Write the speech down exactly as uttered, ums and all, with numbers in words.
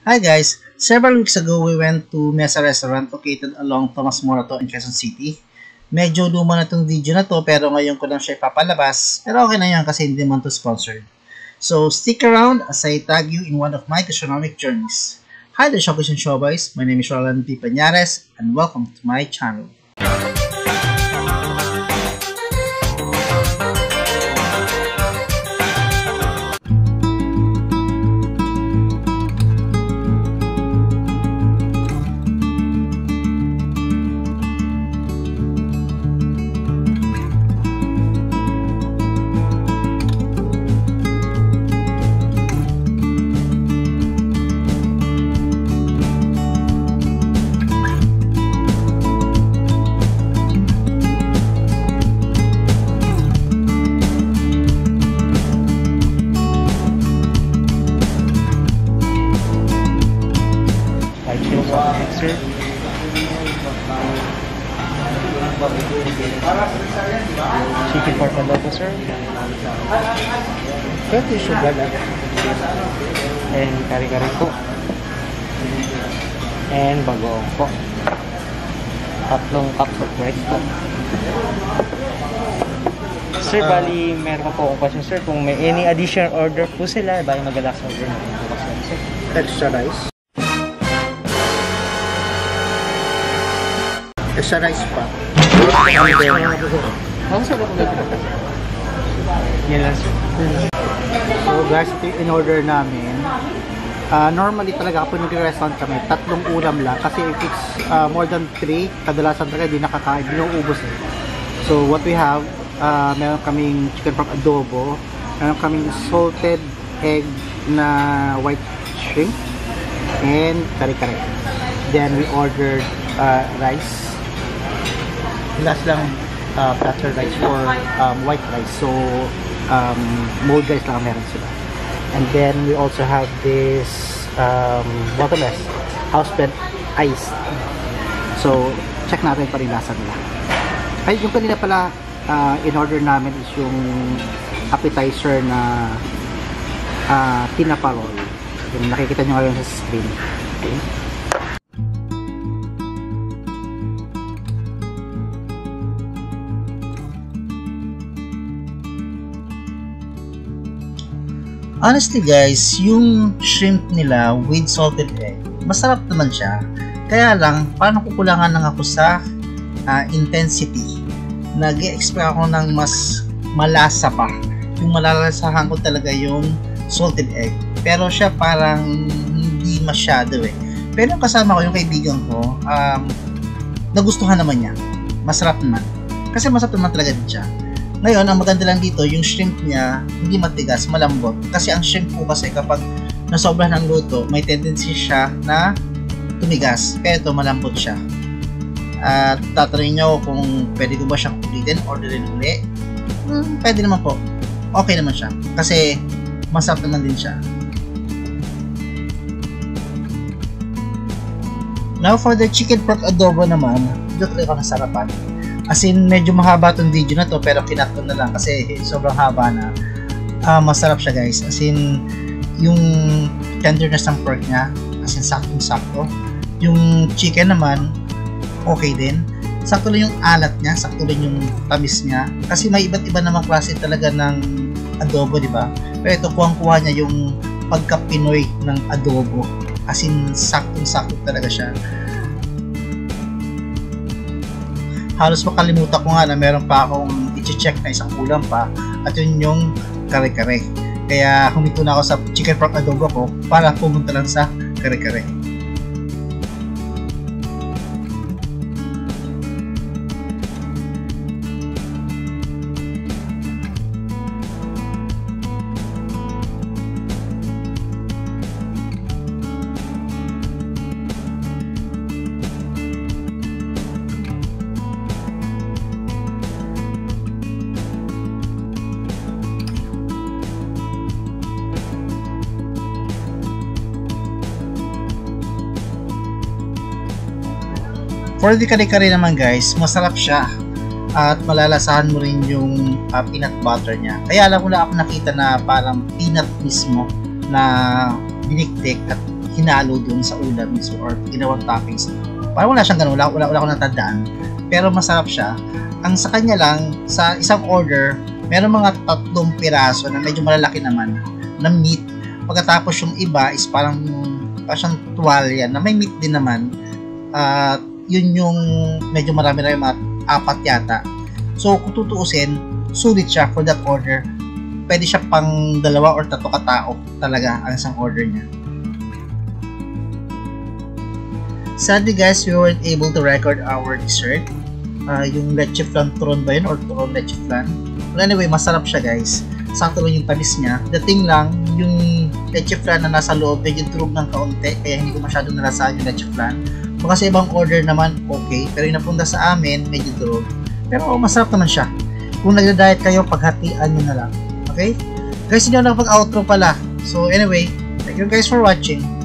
Hi guys! Several weeks ago, we went to Mesa restaurant located along Tomas Morato in Quezon City. Medyo luma na tong video na to pero ngayon ko lang siya ipapalabas. Pero okay na yan kasi hindi man to sponsored. So stick around as I tag you in one of my gastronomic journeys. Hi there, Showbiz and Showboys. My name is Roland Pañares and welcome to my channel. Chicken pork adobo, sir. Pwede sugar lang. And kari-kari po. And bagoong po. Tatlong cups of rice po. Sir, bali, meron po akong question, sir. Kung may any additional order po sila, bali mag-relax order natin po kasi, sir. Extra rice. Extra rice pa. Ako sa loob na ito. Yan lang, sir. So guys, ito yung in-order namin. Uh, normally talaga kapag nag-restaurant kami, tatlong ulam lang. Kasi if it's uh, more than three, kadalasan talaga di nakakain, di nauubos eh. So what we have, uh, meron kaming chicken pork adobo, meron kaming salted egg na white shrimp, and kare-kare. Then we ordered uh, rice. Last lang uh, platter rice or um, white rice. So um, mold rice lang meron sila. And then we also have this um, bottomless house blend ice. So check natin pa rin lasa nila. Ay, yung kanina pala uh, in order namin is yung appetizer na uh, tinapa roll. Yung nakikita nyo ngayon sa screen. Okay. Honestly guys, yung shrimp nila with salted egg, masarap naman siya. Kaya lang, paano kukulangan lang ako sa uh, intensity. Nag-expect ako ng mas malasa pa. Yung malalasahan ko talaga yung salted egg. Pero siya parang hindi masyado eh. Pero yung kasama ko, yung kaibigan ko, um, nagustuhan naman niya. Masarap naman. Kasi masarap naman talaga din siya. Ngayon, ang maganda lang dito, yung shrimp niya, hindi matigas, malambot. Kasi ang shrimp po kasi kapag nasobra ng luto, may tendency siya na tumigas. Kaya ito, malambot siya. At tatanungin niyo kung pwede ko ba siyang ulitin, orderin uli. Hmm, pwede naman po. Okay naman siya. Kasi masarap naman din siya. Now, for the chicken pork adobo naman, dito talaga nasarapan. As in, medyo mahaba itong video na to pero kinakton na lang kasi sobrang haba na. Uh, masarap siya guys. As in, yung tenderness ng pork niya, as in saktong-sakto. Yung chicken naman, okay din. Sakto lang yung alat niya, sakto lang yung tamis niya. Kasi may iba't iba namang klase talaga ng adobo, di ba? Pero ito, kuwang-kuha niya yung pagka-Pinoy ng adobo. As in, saktong-sakto talaga siya. Halos makalimutan ko nga na meron pa akong i-check na isang ulam pa at yun yung kare-kare. Kaya huminto na ako sa chicken pork adobo ko para pumunta lang sa kare-kare. For the kare-kare naman guys, masarap siya. at malalasahan mo rin yung uh, peanut butter niya. Kaya alam ko na ako nakita na parang peanut mismo na dinikdik at hinalo dun sa ulam mismo or ginawang toppings. Parang wala siyang ganun, wala, wala, wala akong natandaan. Pero masarap siya. Ang sa kanya lang, sa isang order, meron mga tatlong piraso na medyo malalaki naman na meat. Pagkatapos yung iba is parang parang siyang tuwalya na may meat din naman. At uh, yun yung medyo marami-rami, mga apat yata. So kung tutuusin, sulit siya for that order. Pwede siya pang dalawa or tatlo katao talaga ang isang order niya. Sadly guys, we weren't able to record our dessert. Uh, yung leche flan turon ba yun or turon leche flan? But anyway, masarap siya guys. Sakto lang yung tamis niya. The thing lang, yung leche flan na nasa loob, medyo turog ng kaunti, kaya hindi ko masyadong nalasahan yung leche flan. Kung kasi ibang order naman, okay. Pero yung napunta sa amin, medyo turog. Pero oh, masarap naman siya. Kung nagda-diet kayo, paghatian nyo na lang. Okay? Guys, hindi ako nakapag-outro pala. So anyway, thank you guys for watching.